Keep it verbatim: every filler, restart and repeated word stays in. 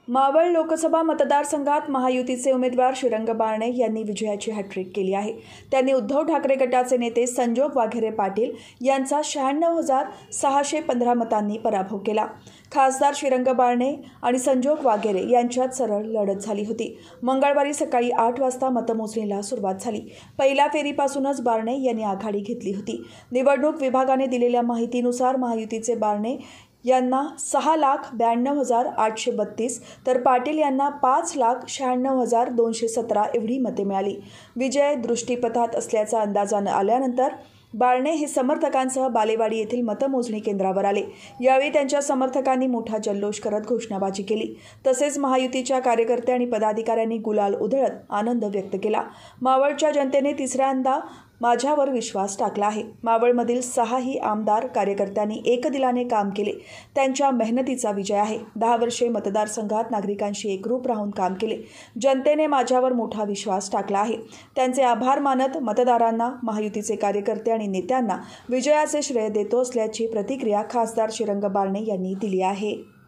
मावळ लोकसभा मतदारसंघात महायुतीचे उमेदवार श्रीरंग बारणे यांनी विजयाची हॅट्रिक केली आहे। त्यांनी उद्धव ठाकरे गटाचे नेते संजोग वाघेरे पाटील यांचा शहाण्णव हजार सहाशे पंधरा मतांनी पराभव केला। खासदार श्रीरंग बारणे आणि संजोग वाघेरे यांच्यात सरळ लढत झाली होती। मंगळवारी सकाळी आठ वाजता मतमोजणीला सुरुवात झाली। पहिल्या फेरीपासूनच बारणे यांनी आघाडी घेतली होती। निवडणूक विभागाने दिलेल्या माहितीनुसार महायुतीचे बारणे यांना सहा लाख ब्याण्णव हजार आठशे बत्तीस तर पाटील यांना पाच लाख शहाण्णव हजार दोनशे सतरा एवढी मते मिळाली। विजय दृष्टीपथात असल्याचा अंदाज आल्यानंतर बारणे हे समर्थकांसह बालेवाडी येथील मतमोजणी केंद्रावर आले। यावेळी त्यांच्या समर्थकांनी मोठा जल्लोष करत घोषणाबाजी केली। तसेच महायुतीच्या कार्यकर्ते आणि पदाधिकाऱ्यांनी गुलाल उधळत आनंद व्यक्त केला। मावळच्या जनतेने तिसऱ्यांदा माझ्यावर विश्वास टाकला आहे। मावळमधील सहाही आमदार कार्यकर्त्यांनी एकदिलाने काम केले। त्यांच्या मेहनतीचा विजय आहे। दहा वर्षे मतदारसंघात नागरिकांशी एकरूप राहून काम केले। जनतेने माझ्यावर मोठा विश्वास टाकला आहे। त्यांचे आभार मानत मतदारांना, महायुतीचे कार्यकर्ते आणि नेत्यांना विजयाचे श्रेय देतो असल्याची प्रतिक्रिया खासदार श्रीरंग बारणे यांनी दिली आहे।